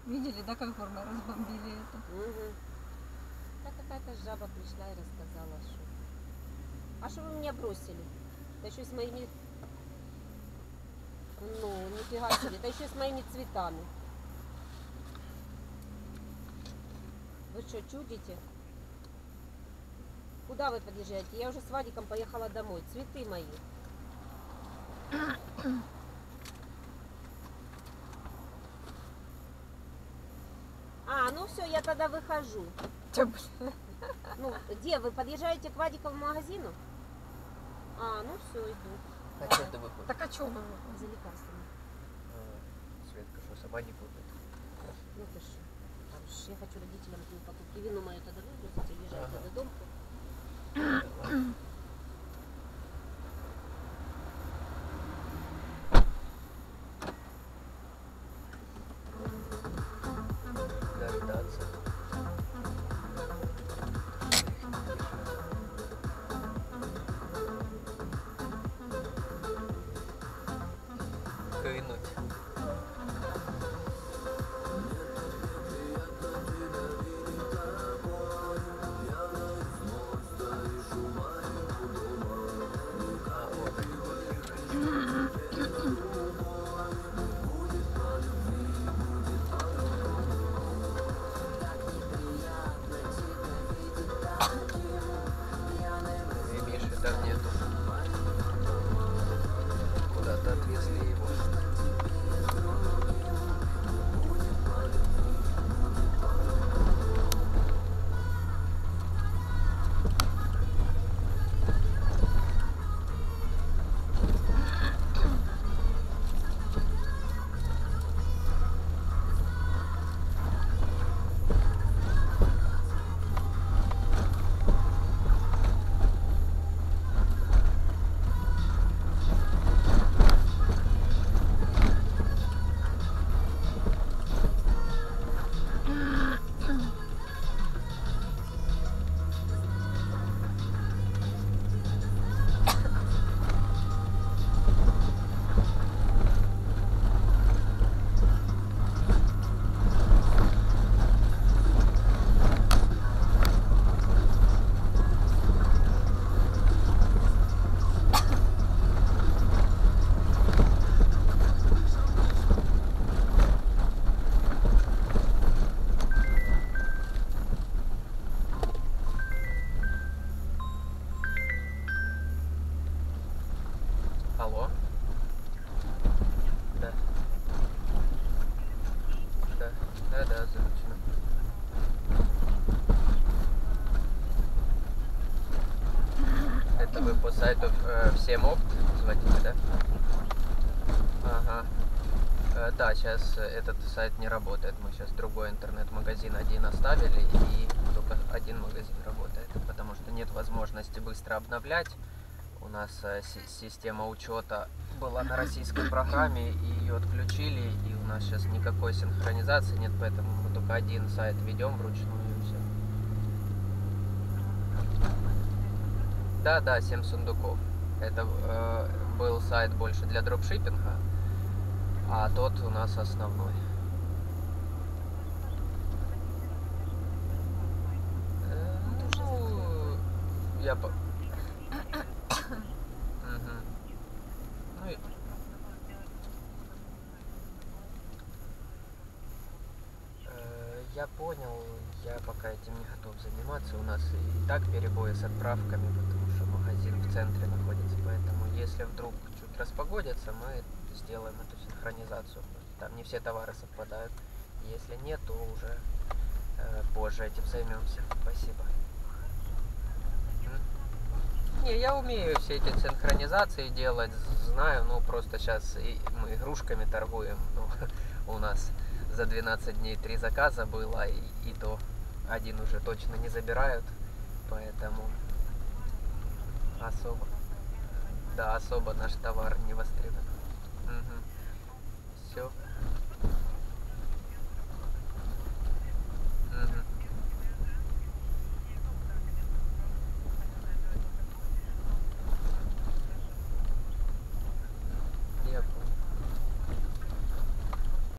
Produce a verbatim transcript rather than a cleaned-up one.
Видели, да, как формы разбомбили это? Угу. Да какая-то жаба пришла и рассказала, что... А что вы меня бросили? Да еще с моими... Ну, нифига себе. Да еще с моими цветами. Вы что, чудите? Куда вы подъезжаете? Я уже с Вадиком поехала домой. Цветы мои. А, ну все, я тогда выхожу. Ну, где? Вы подъезжаете к Вадикову магазину? А, ну все, иду. А что ты выходишь? Так а чё вы? За лекарствами. А, Светка, что, сама не купит? Ну ты что? Я хочу родителям покупки. Вину мою тогда выгрузить, уезжайте Ага. до дома. Давай. Дождаться. Кинуть. А, вот они подъехали. И Миши там нету. Куда-то отвезли его. Алло? Да. Да. Да, да, заручено. Это вы по сайту э, всем опт звоните, да? Ага. Э, да, сейчас этот сайт не работает. Мы сейчас другой интернет-магазин один оставили, и только один магазин работает, потому что нет возможности быстро обновлять. У нас э, система учета была на российской программе, и ее отключили, и у нас сейчас никакой синхронизации нет, поэтому мы только один сайт ведем вручную, и все. Да, да, семь сундуков. Это э, был сайт больше для дропшиппинга, а тот у нас основной. Э, ну, я по... Ну, и... э, я понял, я пока этим не готов заниматься. У нас и так перебои с отправками, потому что магазин в центре находится. Поэтому если вдруг чуть распогодится, мы сделаем эту синхронизацию. Там не все товары совпадают. Если нет, то уже э, позже этим займемся. Спасибо. Не, я умею все эти синхронизации делать, знаю, ну просто сейчас и мы игрушками торгуем, ну, у нас за двенадцать дней три заказа было, и, и то один уже точно не забирают, поэтому особо, да, особо наш товар не востребован. Угу. Все.